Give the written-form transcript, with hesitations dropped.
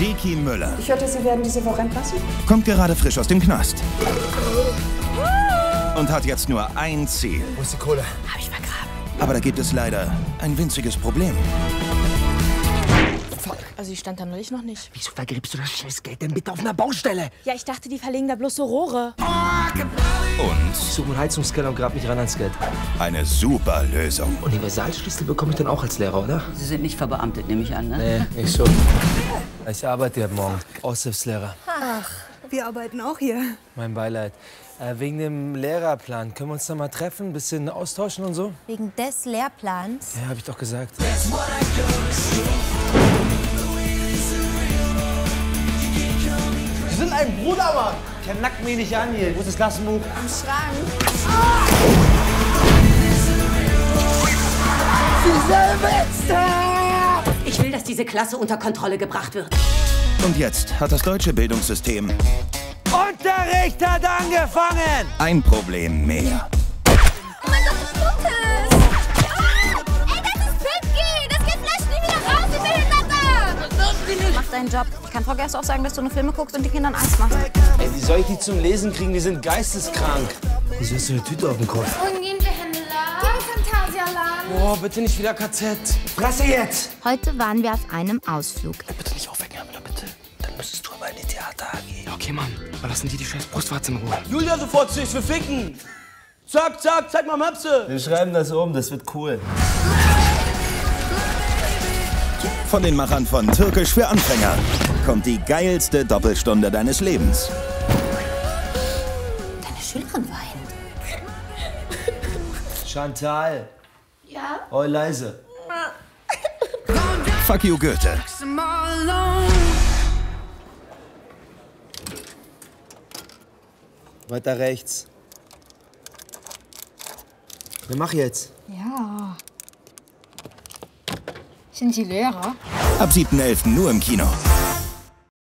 Seki Müller. Ich hörte, Sie werden diese Woche entlassen. Kommt gerade frisch aus dem Knast. Und hat jetzt nur ein Ziel. Wo ist die Kohle? Hab ich vergraben. Aber da gibt es leider ein winziges Problem. Also die stand da neulich noch nicht. Wieso vergräbst du das Scheißgeld denn bitte auf einer Baustelle? Ja, ich dachte, die verlegen da bloß so Rohre. Und Ich suche einen Heizungskeller und grab mich ran ans Geld. eine super Lösung. Universalschlüssel bekomme ich dann auch als Lehrer, oder? Sie sind nicht verbeamtet, nehme ich an, ne? Nee, nicht so. Ich arbeite ja morgen. Aushilfslehrer. Ach, wir arbeiten auch hier. Mein Beileid. Wegen dem Lehrerplan. Können wir uns da mal treffen, ein bisschen austauschen und so? Wegen des Lehrplans? Ja, hab ich doch gesagt. Sie sind ein Brudermann! Der nackt mich nicht an hier. Wo ist das Klassenbuch? Im Schrank. Ich will, dass diese Klasse unter Kontrolle gebracht wird. Und jetzt hat das deutsche Bildungssystem Unterricht hat angefangen! ein Problem mehr. Oh mein Gott, was tut es? Ey, das ist Pipki! Das geht vielleicht nie wieder raus, die Behinderte! Mach deinen Job. Ich kann Frau Gerst auch sagen, dass du nur Filme guckst und die Kindern Angst machst. Ey, wie soll ich die zum Lesen kriegen? Die sind geisteskrank. Wieso hast du eine Tüte auf dem Kopf? Ungehender. Geh Phantasialand. Oh, bitte nicht wieder KZ. Fresse jetzt! Heute waren wir auf einem Ausflug. Bitte nicht aufwecken, Herr Müller, bitte. Dann müsstest du aber in die Theater AG. Ja, okay, Mann. Aber lassen die scheiß Brustwarze in Ruhe. Julia, sofort zu wir ficken! Zack, zack, zeig mal Möpse! Wir schreiben das um, das wird cool. Von den Machern von Türkisch für Anfänger kommt die geilste Doppelstunde deines Lebens. Deine Schülerin weint. Chantal. Ja? Oh, leise. Fuck you, Goethe. Weiter rechts. Wir machen jetzt. Ja. Sind Sie Lehrer? Ab 7.11. nur im Kino.